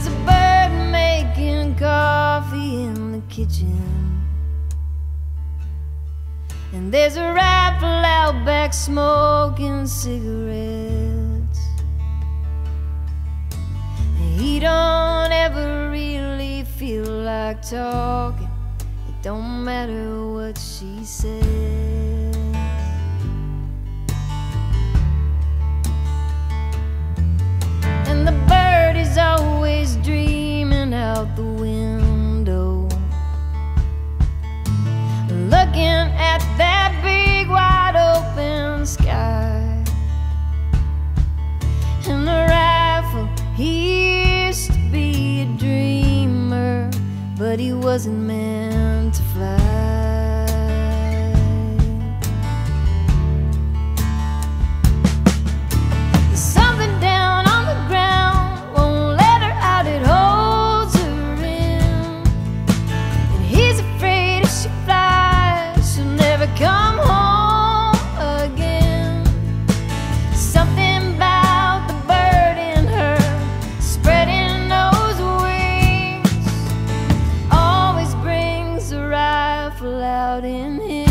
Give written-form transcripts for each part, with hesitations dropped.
There's a bird making coffee in the kitchen, and there's a rifle out back smoking cigarettes. And he don't ever really feel like talking. It don't matter what she says. And the bird is always dreaming out the window, looking at that big wide open sky. And the rifle, he used to be a dreamer, but he wasn't meant to fly. There's something down on the ground, won't let her out, it holds her in. And he's afraid if she flies, she'll never come home again. Something about the bird in her, spreading those wings, always brings the rifle out in him.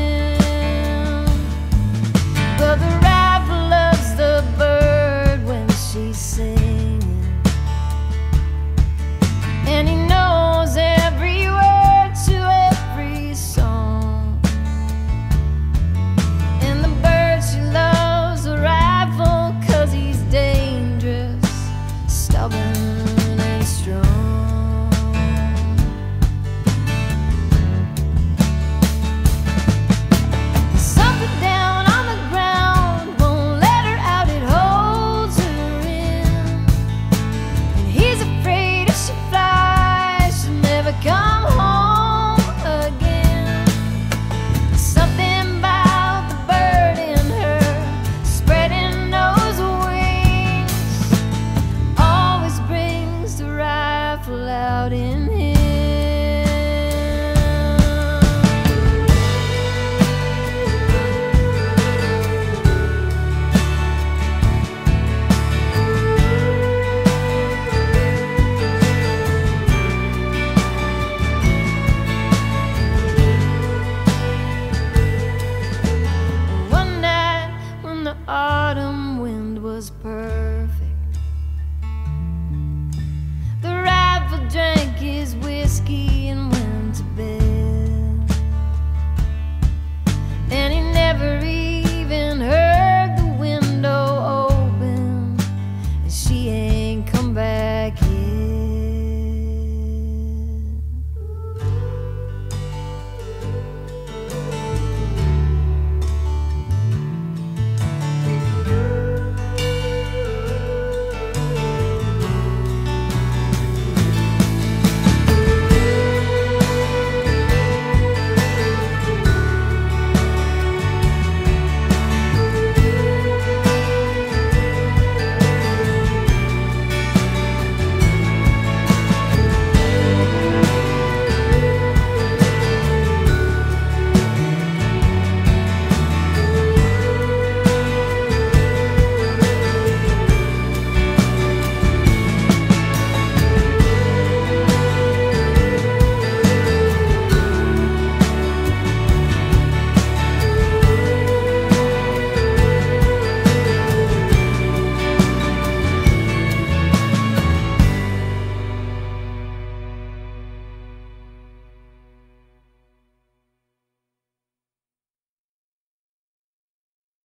But the rifle loves the bird when she's singing, and he knows every word to every song. And the bird, she loves the rifle 'cause he's dangerous, stubborn and strong. Something down on the ground, won't let her out, it holds her in. And he's afraid if she flies, she'll never come home again. Something about the bird in her, spreading those wings, always brings the rifle out in him. One night when the autumn wind was perfect, the rifle drank his whiskey and went to bed. And he never